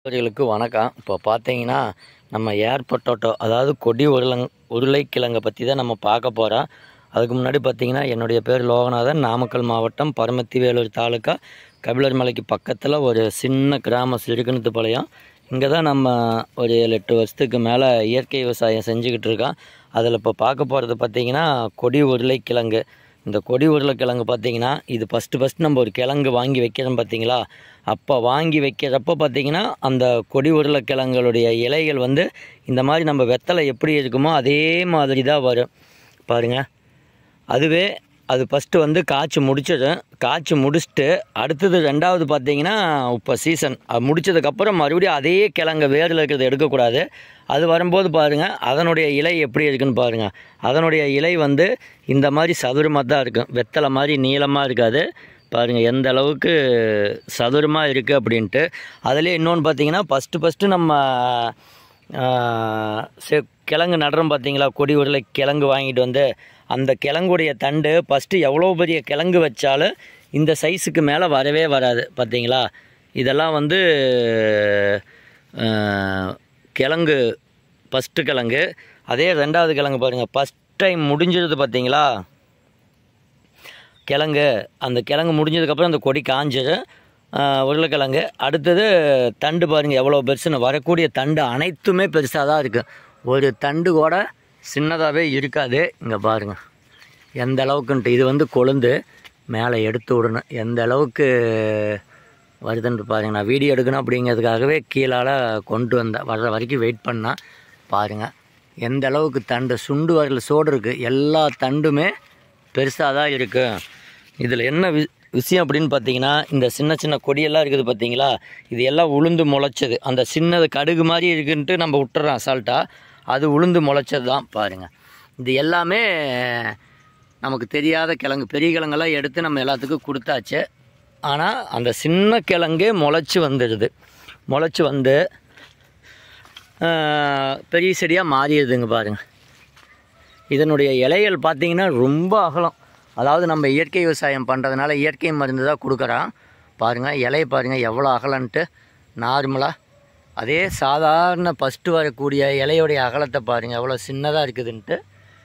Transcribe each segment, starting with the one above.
அவர்களுக்கு வணக்கம். இப்போ பார்த்தீங்கன்னா நம்ம ஏர் பொட்டேட்டோ அதாவது கொடி உருளைக்கிழங்கை பற்றி தான் நம்ம பார்க்க போகிறோம். அதுக்கு முன்னாடி பார்த்தீங்கன்னா என்னுடைய பேர் லோகநாதன். நாமக்கல் மாவட்டம் பரமத்தி வேலூர் தாலுக்கா கபிலர் மலைக்கு பக்கத்தில் ஒரு சின்ன கிராமம் சிறுகிணத்துப்பாளையம். இங்கே தான் நம்ம ஒரு 7-8 வருஷத்துக்கு மேலே இயற்கை விவசாயம் செஞ்சுக்கிட்டு இருக்கோம். அதில் இப்போ பார்க்க போகிறது பார்த்தீங்கன்னா கொடி உருளைக்கிழங்கு. இந்த கொடி உருளைக்கிழங்கு பார்த்தீங்கன்னா இது ஃபஸ்ட்டு நம்ம ஒரு கிழங்கு வாங்கி வைக்கிறோம் பார்த்தீங்களா. அப்போ வாங்கி வைக்கிறப்போ பார்த்தீங்கன்னா அந்த கொடி உருளைக்கிழங்குடைய இலைகள் வந்து இந்த மாதிரி நம்ம வெத்தலை எப்படி இருக்குமோ அதே மாதிரி தான் வரும் பாருங்கள். அதுவே அது ஃபஸ்ட்டு வந்து காய்ச்சி முடிச்சிடும். காய்ச்சி முடிச்சுட்டு அடுத்தது ரெண்டாவது பார்த்தீங்கன்னா இப்போ சீசன் அது முடித்ததுக்கப்புறம் மறுபடியும் அதே கிழங்கு வேரில் இருக்கிறத எடுக்கக்கூடாது. அது வரும்போது பாருங்கள் அதனுடைய இலை எப்படி இருக்குன்னு பாருங்கள். அதனுடைய இலை வந்து இந்த மாதிரி சதுரமாக தான் இருக்கும், வெத்தலை மாதிரி நீளமாக இருக்காது. பாருங்கள் எந்த அளவுக்கு சதுரமாக இருக்குது அப்படின்ட்டு. அதிலே இன்னொன்று பார்த்தீங்கன்னா ஃபஸ்ட்டு நம்ம கிழங்கு நடுறோம் பார்த்தீங்களா. கொடி உருளை கிழங்கு வாங்கிட்டு வந்து அந்த கிழங்குடைய தண்டு ஃபஸ்ட்டு எவ்வளோ பெரிய கிழங்கு வச்சாலும் இந்த சைஸுக்கு மேலே வரவே வராது பார்த்தீங்களா. இதெல்லாம் வந்து கிழங்கு ஃபஸ்ட்டு கிழங்கு. அதே ரெண்டாவது கிழங்கு பாருங்கள், ஃபஸ்ட் டைம் முடிஞ்சது பார்த்தீங்களா கிழங்கு. அந்த கிழங்கு முடிஞ்சதுக்கப்புறம் அந்த கொடி காஞ்சிடும் உருளைக்கிழங்கு. அடுத்தது தண்டு பாருங்கள் எவ்வளோ பெருசுன்னு. வரக்கூடிய தண்டு அனைத்துமே பெருசாக தான் இருக்குது, ஒரு தண்டு கூட சின்னதாகவே இருக்காது. இங்கே பாருங்கள் எந்த அளவுக்குன்ட்டு. இது வந்து கொழுந்து மேலே எடுத்து விடணும், எந்த அளவுக்கு வருதுன்ட்டு பாருங்கள். நான் வீடியோ எடுக்கணும் அப்படிங்கிறதுக்காகவே கீழால் கொண்டு வந்தேன், வர்ற வரைக்கும் வெயிட் பண்ணால் பாருங்கள் எந்த அளவுக்கு தண்டு சுண்டு வரல சோடு இருக்குது. எல்லா தண்டுமே பெருசாக தான் இருக்குது. இதில் என்ன விஷயம் அப்படின்னு பார்த்தீங்கன்னா இந்த சின்ன கொடியெல்லாம் இருக்குது பார்த்தீங்களா, இது எல்லாம் உளுந்து முளைச்சது. அந்த சின்னது கடுகு மாதிரி இருக்குன்ட்டு நம்ம விட்டுறோம் அசால்ட்டாக, அது உளுந்து முளைச்சது தான் பாருங்கள். இது எல்லாமே நமக்கு தெரியாத கிழங்கு. பெரிய கிழங்கெல்லாம் எடுத்து நம்ம எல்லாத்துக்கும் கொடுத்தாச்சு. ஆனால் அந்த சின்ன கிழங்கே முளைச்சி வந்துடுது. முளைச்சி வந்து பெரிய செடியாக மாறிடுதுங்க பாருங்கள். இதனுடைய இலைகள் பார்த்திங்கன்னா ரொம்ப அகலம். அதாவது நம்ம இயற்கை விவசாயம் பண்ணுறதுனால இயற்கை மருந்து தான் கொடுக்குறோம். பாருங்கள் இலையை பாருங்கள் எவ்வளோ அகலன்ட்டு. நார்மலாக அதே சாதாரண ஃபஸ்ட்டு வரக்கூடிய இலையோடைய அகலத்தை பாருங்கள் எவ்வளோ சின்னதாக இருக்குதுன்ட்டு.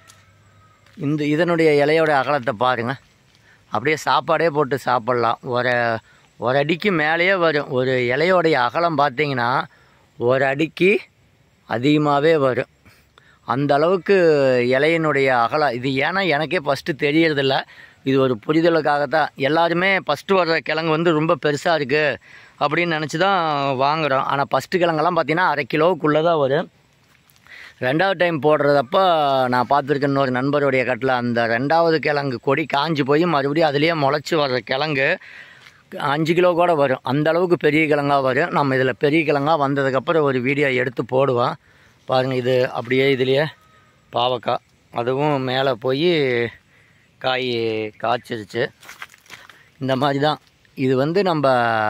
இதனுடைய இலையோடைய அகலத்தை பாருங்கள், அப்படியே சாப்பாடே போட்டு சாப்பிட்லாம். ஒரு அடிக்கு மேலேயே வரும். ஒரு இலையோடைய அகலம் பார்த்திங்கன்னா ஒரு அடிக்கு அதிகமாகவே வரும். அந்த அளவுக்கு இலையினுடைய அகலம். இது ஏன்னா எனக்கே ஃபஸ்ட்டு தெரியறதில்ல, இது ஒரு புரிதலுக்காகத்தான். எல்லாருமே ஃபஸ்ட்டு வர்ற கிழங்கு வந்து ரொம்ப பெருசாக இருக்குது அப்படின்னு நினச்சி தான் வாங்குகிறோம். ஆனால் ஃபஸ்ட்டு கிழங்கெல்லாம் பார்த்திங்கன்னா அரை கிலோவுக்குள்ளே தான் வரும். ரெண்டாவது டைம் போடுறதப்போ நான் பார்த்துருக்கேன் இன்னொரு நண்பருடைய கட்டில், அந்த ரெண்டாவது கிழங்கு கொடி காஞ்சி போய் மறுபடியும் அதுலேயே முளைச்சி வர்ற கிழங்கு 5 கிலோ கூட வரும். அந்த அளவுக்கு பெரிய கிழங்காக வரும். நம்ம இதில் பெரிய கிழங்காக வந்ததுக்கப்புறம் ஒரு வீடியோ எடுத்து போடுவோம் பாருங்கள். இது அப்படியே இதுலேயே பாவக்காய், அதுவும் மேலே போய் காய் காய்ச்சிருச்சு. இந்த மாதிரி தான் இது வந்து நம்ம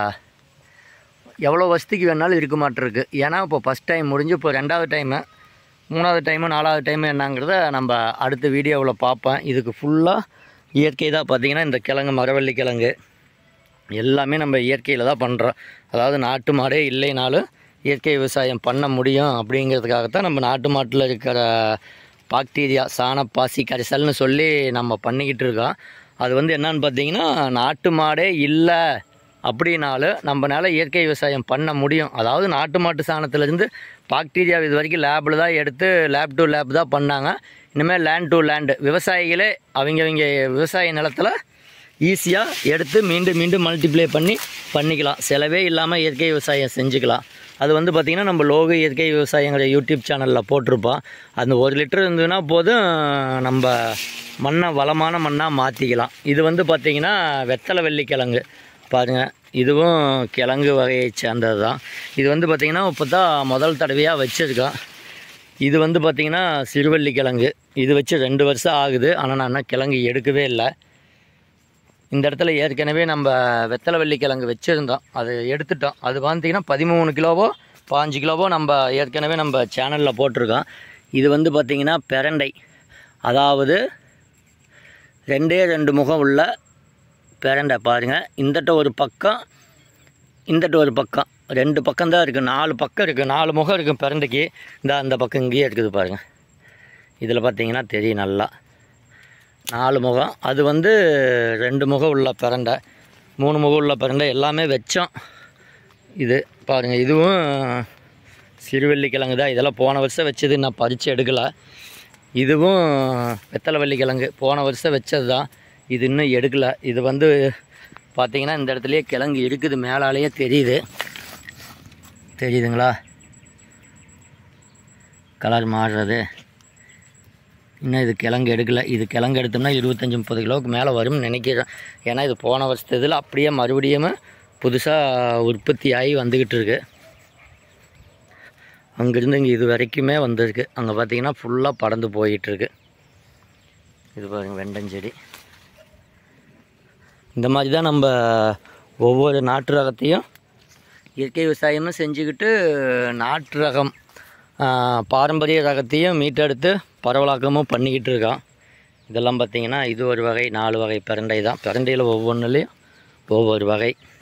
எவ்வளோ வருஷத்துக்கு வேணாலும் இருக்க மாட்டிருக்கு. ஏன்னா இப்போ ஃபஸ்ட் டைம் முடிஞ்சு இப்போ ரெண்டாவது டைமு, 3வது டைமு, 4வது டைமு என்னங்கிறத நம்ம அடுத்த வீடியோவில் பார்ப்பேன். இதுக்கு ஃபுல்லாக இயற்கை தான். பார்த்திங்கன்னா இந்த கிழங்கு மரவள்ளி கிழங்கு எல்லாமே நம்ம இயற்கையில் தான் பண்ணுறோம். அதாவது நாட்டு மாடே இல்லைனாலும் இயற்கை விவசாயம் பண்ண முடியும் அப்படிங்கிறதுக்காகத்தான் நம்ம நாட்டு மாட்டில் இருக்கிற பாக்டீரியா சாணப்பாசி கரைசல்னு சொல்லி நம்ம பண்ணிக்கிட்டு இருக்கோம். அது வந்து என்னன்னு பார்த்தீங்கன்னா நாட்டு மாடே இல்லை அப்படின்னாலும் நம்மளால் இயற்கை விவசாயம் பண்ண முடியும். அதாவது நாட்டு மாட்டு சாணத்துலேருந்து பாக்டீரியா இது வரைக்கும் லேபில் தான் எடுத்து லேப் டு லேப் தான் பண்ணாங்க. இனிமேல் லேண்ட் டு லேண்டு விவசாயிகளே அவங்க விவசாய நிலத்தில் ஈஸியாக எடுத்து மீண்டும் மல்டிப்ளை பண்ணிக்கலாம். செலவே இல்லாமல் இயற்கை விவசாயம் செஞ்சுக்கலாம். அது வந்து பார்த்திங்கன்னா நம்ம லோக இயற்கை விவசாயங்கிற யூடியூப் சேனலில் போட்டிருப்போம். அந்த 1 லிட்டர் இருந்ததுன்னா போதும் நம்ம மண்ணை வளமான மண்ணாக மாற்றிக்கலாம். இது வந்து பார்த்திங்கன்னா வெத்தலை வெள்ளிக்கிழங்கு பாருங்கள், இதுவும் கிழங்கு வகையை சேர்ந்தது தான். இது வந்து பார்த்திங்கன்னா இப்போ தான் முதல் தடவையாக வச்சுருக்கோம். இது வந்து பார்த்திங்கன்னா சிறுவள்ளிக்கிழங்கு. இது வச்சு 2 வருஷம் ஆகுது. ஆனால் நான் இன்னும் கிழங்கு எடுக்கவே இல்லை. இந்த இடத்துல ஏற்கனவே நம்ம வெத்தலை வெள்ளிக்கிழங்கு வச்சுருந்தோம், அது எடுத்துட்டோம். அது பார்த்திங்கன்னா 13 கிலோவோ 15 கிலோவோ நம்ம ஏற்கனவே நம்ம சேனலில் போட்டிருக்கோம். இது வந்து பார்த்திங்கன்னா பிரண்டை, அதாவது 2 முகம் உள்ள பிரண்டை பாருங்கள். இந்தட்ட ஒரு பக்கம், இந்தட்ட ஒரு பக்கம் 2 பக்கம்தான் இருக்குது, 4 பக்கம் இருக்குது, 4 முகம் இருக்குது பிரண்டைக்கு. அந்த பக்கம் இங்கேயே இருக்குது பாருங்கள். இதில் பார்த்தீங்கன்னா தெரியும் நல்லா 4 முகம். அது வந்து 2 முகம் உள்ள பிரண்டை, 3 முகம் உள்ள பிரண்டை எல்லாமே வச்சோம். இது பாருங்கள், இதுவும் சிறுவள்ளிக்கிழங்கு தான். இதெல்லாம் போன வருஷம் வச்சது, நான் பறித்து எடுக்கலை. இதுவும் வெத்தலை வள்ளிக்கிழங்கு போன வருஷம் வச்சது தான், இது இன்னும் எடுக்கலை. இது வந்து பார்த்திங்கன்னா இந்த இடத்துலையே கிழங்கு இருக்குது, மேலாலேயே தெரியுதுங்களா கலர் மாறுறது. இன்னும் இது கிழங்கு எடுக்கலை. இது கிழங்கு எடுத்தோம்னா 25-30 கிலோவுக்கு மேலே வரும்னு நினைக்கிறேன். ஏன்னா இது போன வருஷத்தில் அப்படியே மறுபடியும் புதுசாக உற்பத்தி ஆகி வந்துக்கிட்டு இருக்கு. அங்கேருந்து இங்கே இது வரைக்குமே வந்திருக்கு. அங்கே பார்த்திங்கன்னா ஃபுல்லாக படர்ந்து போயிட்டுருக்கு. இது பாருங்கள் வெண்டஞ்செடி. இந்த மாதிரி தான் நம்ம ஒவ்வொரு நாட்டு ரகத்தையும் இயற்கை விவசாயமும் செஞ்சுக்கிட்டு நாட்டு ரகம் பாரம்பரிய ரகத்தையும் மீட்டெடுத்து பரவலாக்கமும் பண்ணிக்கிட்டு இருக்கோம். இதெல்லாம் பார்த்திங்கன்னா இது ஒரு வகை, 4 வகை பிரண்டை தான். பிரண்டையில் ஒவ்வொன்றுலேயும் ஒவ்வொரு வகை.